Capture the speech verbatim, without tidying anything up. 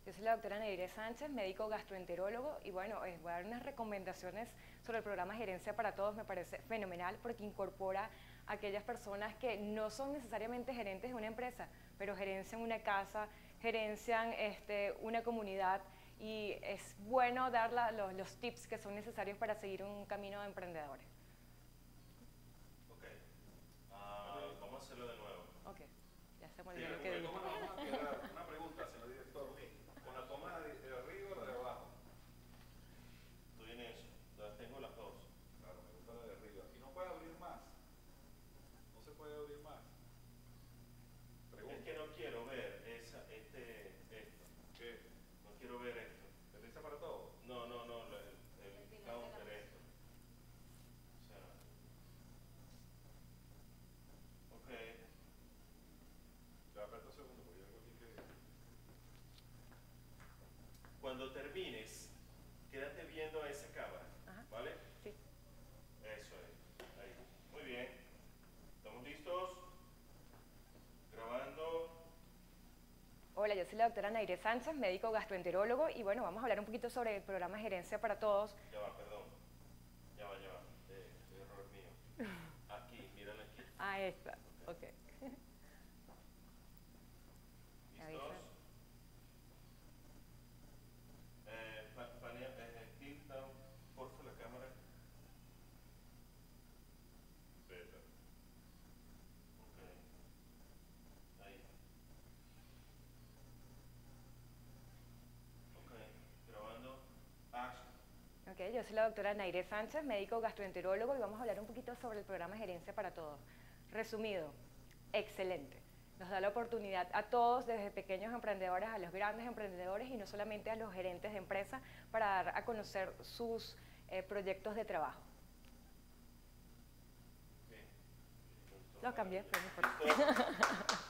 Yo soy la doctora Neire Sánchez, médico gastroenterólogo, y bueno, eh, voy a dar unas recomendaciones sobre el programa Gerencia para Todos. Me parece fenomenal porque incorpora a aquellas personas que no son necesariamente gerentes de una empresa, pero gerencian una casa, gerencian este, una comunidad, y es bueno dar la, los, los tips que son necesarios para seguir un camino de emprendedores. Ok, uh, vamos a hacerlo de nuevo. Ok, ya se me Sí, olvidó lo que dije. Una pregunta, señor director. ¿Con la toma de, de arriba o la de abajo? Estoy en eso, las tengo las dos. Claro, me gusta la de arriba. ¿Y no puede abrir más? ¿No se puede abrir más? Pregunta. Es que no quiero ver esa, este, esto. ¿Qué? No quiero ver esto. ¿Gerencia para todos? No, no, no, el, el counter esto. O sea, ok. Ya, espera un segundo, porque hay algo aquí que... Cuando termines, quédate viendo a esa cámara, Ajá. ¿vale? Sí. Eso es, ahí. Muy bien. ¿Estamos listos? Grabando. Hola, yo soy la doctora Neire Sánchez, médico gastroenterólogo, y bueno, vamos a hablar un poquito sobre el programa Gerencia para Todos. Ya va, perdón. Ya va, ya va. Eh, error mío. Aquí, mírala aquí. Ah, esta. Ok. Me ¿Listos? avisas. Eh, pa, panea, eh, tilt down, porfa, la cámara. Beta. Ok. Ahí. Ok. Grabando. Action. Ok, yo soy la doctora Neire Sánchez, médico gastroenterólogo, y vamos a hablar un poquito sobre el programa Gerencia para Todos. Resumido, excelente. Nos da la oportunidad a todos, desde pequeños emprendedores a los grandes emprendedores, y no solamente a los gerentes de empresas, para dar a conocer sus eh, proyectos de trabajo. Bien. Lo cambié, pero no importa. ¿Listo?